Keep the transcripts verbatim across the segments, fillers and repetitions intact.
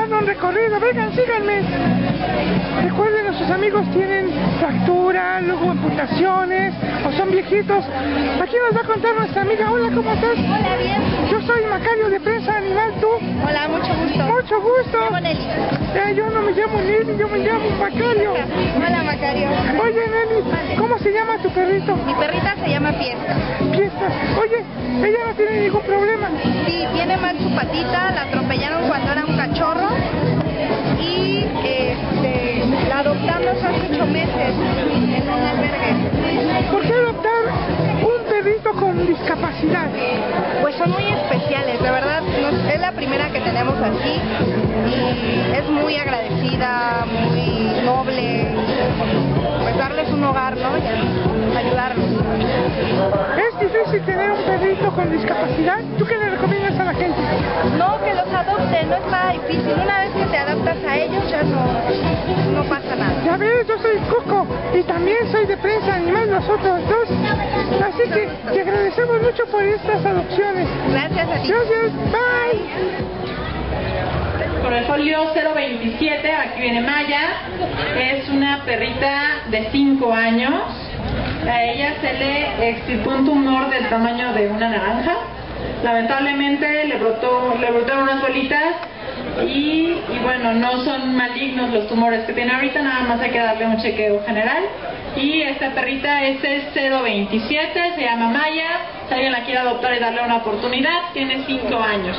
dando un recorrido. Vengan, síganme. Recuerden, nuestros amigos tienen fracturas, luego amputaciones, o son viejitos. Aquí nos va a contar nuestra amiga. Hola, ¿cómo estás? Hola, bien. Yo soy Macario de Prensa Animal, ¿tú? Hola, mucho gusto. Mucho gusto. Me llamo Nelly. Eh, yo no me llamo Nelly, yo me llamo Macario. Hola, Macario. Oye, Nelly, ¿cómo se llama tu perrito? Mi perrita se llama Fiesta. Fiesta. Oye, ella no tiene ningún problema. Sí, tiene mal su patita, la atropellaron cuando era un cachorro y este, la adoptamos hace ocho meses en un albergue. ¿Por qué adoptar un perrito con discapacidad? Pues son muy especiales, de verdad, nos, es la primera que tenemos así y es muy agradecida, muy noble, pues darles un hogar, ¿no? Y ayudarlos. ¿Es difícil tener un perrito con discapacidad? ¿Tú qué le recomiendas a la gente? No, que los adopten, no es nada difícil. Una vez que te adaptas a ellos ya no, no pasa nada. Ya ves, yo soy Coco y también soy de Prensa Animal, nosotros dos. Así que te agradecemos mucho por estas adopciones. Gracias a ti. Gracias, bye. Con el folio cero veintisiete, aquí viene Maya. Es una perrita de cinco años. A ella se le extirpó un tumor del tamaño de una naranja. Lamentablemente le brotó, le brotaron unas bolitas y, y bueno, no son malignos los tumores que tiene ahorita, nada más hay que darle un chequeo general. Y esta perrita es el cero veintisiete, se llama Maya. Si alguien la quiere adoptar y darle una oportunidad, tiene cinco años.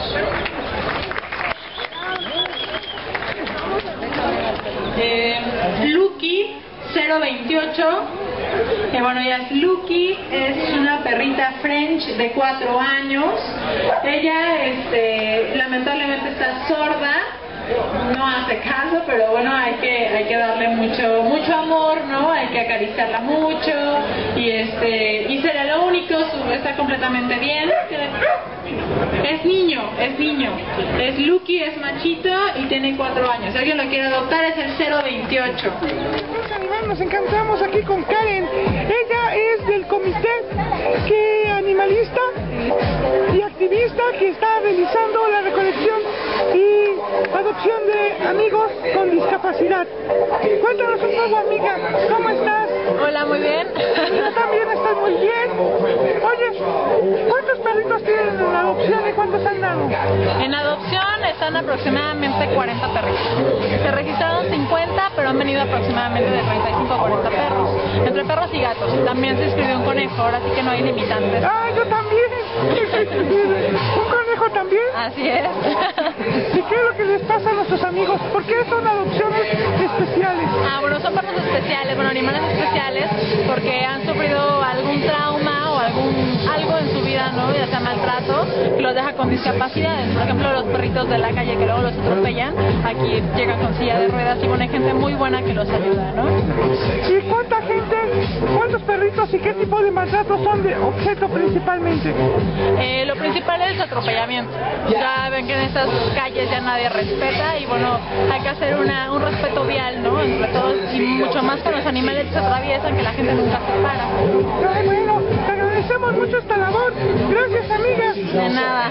Eh, Lucky cero veintiocho, que bueno, ella es Lucky, es una perrita French de cuatro años. Ella este, lamentablemente está sorda, no hace caso, pero bueno, hay que hay que darle mucho mucho amor, ¿no? Hay que acariciarla mucho y este y será lo único, su, está completamente bien. Es niño, es niño. Es Lucky, es machito y tiene cuatro años. Si alguien lo quiere adoptar es el cero veintiocho. Nos encontramos aquí con Karen. Ella es del comité que animalista y activista que está realizando la recolección y adopción de amigos con discapacidad. Cuéntanos un poco, amiga, ¿cómo estás? Hola, muy bien. Yo también estoy muy bien. Oye, ¿cuántos perritos tienen en la adopción y cuántos han dado? En adopción están aproximadamente cuarenta perritos. Se registraron cincuenta, pero han venido aproximadamente de treinta y cinco a cuarenta perros. Entre perros y gatos. También se inscribió un conejo, ahora sí que no hay limitantes. ¡Ah, yo también! ¿Un conejo también? Así es. ¿Y qué es lo que les pasa a nuestros amigos? ¿Por qué son adopciones especiales? Ah, bueno, son perros especiales, bueno, animales especiales, porque han sufrido algún trauma o algún algo en su vida, ¿no? Ya sea maltrato, que los deja con discapacidades. Por ejemplo, los perritos de la calle que luego los atropellan, aquí llegan con silla de ruedas y bueno, hay gente muy buena que los ayuda, ¿no? ¿Y cuánta gente, cuántos perritos y qué tipo de maltratos son de objeto principalmente? Eh, lo principal es el atropellamiento. Ya ven que en estas calles ya nadie respeta y bueno, hay que hacer una, un respeto vial, ¿no? Entre todos y mucho más con los animales que se atraviesan, que la gente nunca se para. Ay, bueno, te agradecemos mucho esta labor. Gracias, amiga. De nada.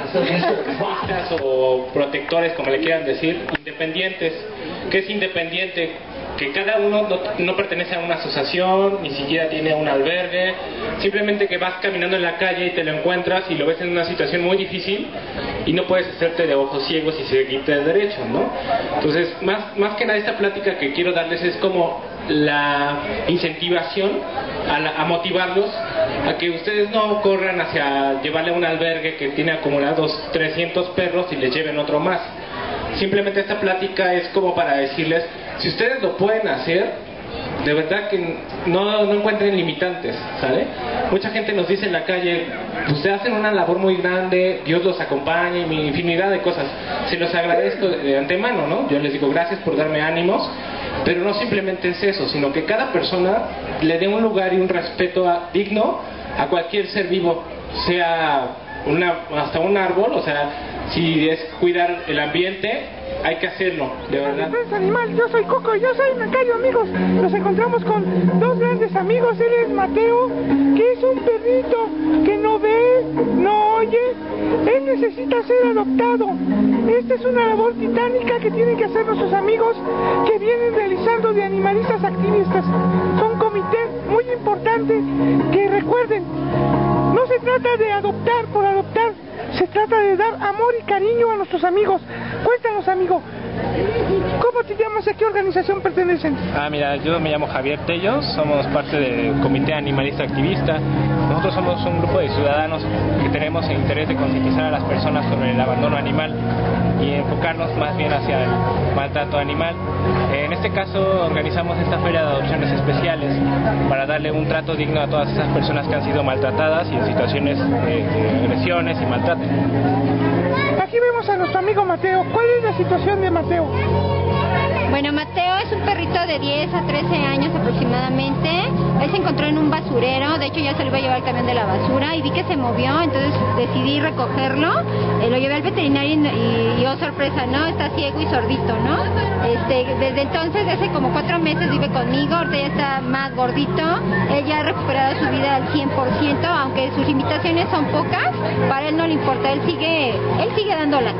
O protectores, como le quieran decir, independientes. ¿Qué es independiente? Que cada uno no, no pertenece a una asociación, ni siquiera tiene un albergue, simplemente que vas caminando en la calle y te lo encuentras y lo ves en una situación muy difícil y no puedes hacerte de ojos ciegos y seguirte de derecho, ¿no? Entonces, más, más que nada esta plática que quiero darles es como la incentivación a, la, a motivarlos a que ustedes no corran hacia llevarle a un albergue que tiene acumulados trescientos perros y les lleven otro más. Simplemente esta plática es como para decirles, si ustedes lo pueden hacer, de verdad que no, no encuentren limitantes, ¿sale? Mucha gente nos dice en la calle, ustedes hacen una labor muy grande, Dios los acompañe, infinidad de cosas. Se los agradezco de antemano, ¿no? Yo les digo gracias por darme ánimos, pero no simplemente es eso, sino que cada persona le dé un lugar y un respeto a, digno a cualquier ser vivo, sea una, hasta un árbol, o sea, si es cuidar el ambiente, hay que hacerlo, de verdad. Defensa Animal, yo soy Coco y yo soy Macayo, amigos. Nos encontramos con dos grandes amigos. Él es Mateo, que es un perrito que no ve, no oye. Él necesita ser adoptado. Esta es una labor titánica que tienen que hacer nuestros amigos que vienen realizando de animalistas activistas. Son comités muy importantes que recuerden, no se trata de adoptar por adoptar, se trata de dar amor y cariño a nuestros amigos. Cuéntanos, amigo, ¿cómo te llamas y a qué organización pertenecen? Ah, mira, yo me llamo Javier Tello, somos parte del Comité Animalista Activista. Nosotros somos un grupo de ciudadanos que tenemos el interés de concientizar a las personas sobre el abandono animal y enfocarnos más bien hacia el maltrato animal. En este caso organizamos esta feria de adopciones especiales para darle un trato digno a todas esas personas que han sido maltratadas y en situaciones de, de agresiones y maltrato. Aquí vemos a nuestro amigo Mateo. ¿Cuál es la situación de Mateo? Bueno, Mateo es un perrito de diez a trece años aproximadamente. Él se encontró en un basurero, de hecho ya se lo iba a llevar al camión de la basura y vi que se movió, entonces decidí recogerlo. Eh, lo llevé al veterinario y, y oh sorpresa, ¿no? Está ciego y sordito, ¿no? Este, desde entonces, hace como cuatro meses vive conmigo, ahorita ya está más gordito. Él ya ha recuperado su vida al cien por ciento, aunque sus limitaciones son pocas, para él no le importa, él sigue, él sigue dando lata.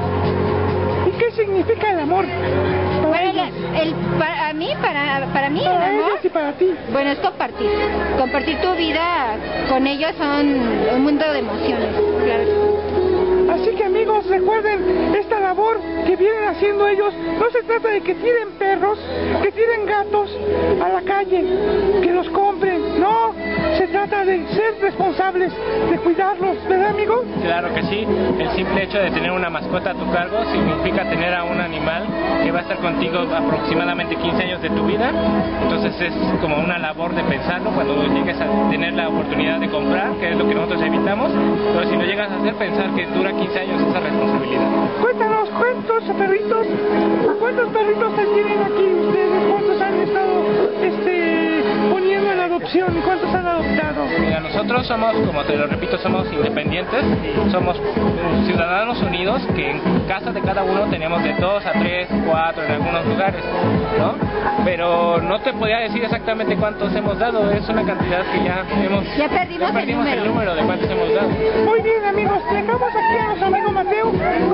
¿Y qué significa el amor? Bueno, el, el, para mí, para, para mí Para el amor, ellos y para ti. bueno, es compartir. Compartir tu vida con ellos son un mundo de emociones, claro. Así que, amigos, recuerden esta labor que vienen haciendo ellos. No se trata de que tiren perros, que tiren gatos a la calle, que los compren. No, se trata de ser responsables, de cuidarlos, ¿verdad, amigo? Claro que sí, el simple hecho de tener una mascota a tu cargo significa tener a un animal que va a estar contigo aproximadamente quince años de tu vida. Entonces es como una labor de pensarlo cuando llegues a tener la oportunidad de comprar, que es lo que nosotros evitamos, pero si lo llegas a hacer, pensar que dura quince años esa responsabilidad. Cuéntanos, ¿cuántos perritos, cuántos perritos tienen aquí ustedes? ¿Cuántos han estado este, poniendo en adopción y cuántos han adoptado? Mira, nosotros somos, como te lo repito, somos independientes, somos ciudadanos unidos que en casa de cada uno tenemos de dos a tres, cuatro en algunos lugares, ¿no? Pero no te podría decir exactamente cuántos hemos dado, es una cantidad que ya hemos... Ya perdimos, ya perdimos el, el número. número de cuántos hemos dado. Muy bien, amigos, tengamos aquí a nuestro amigo Mateo.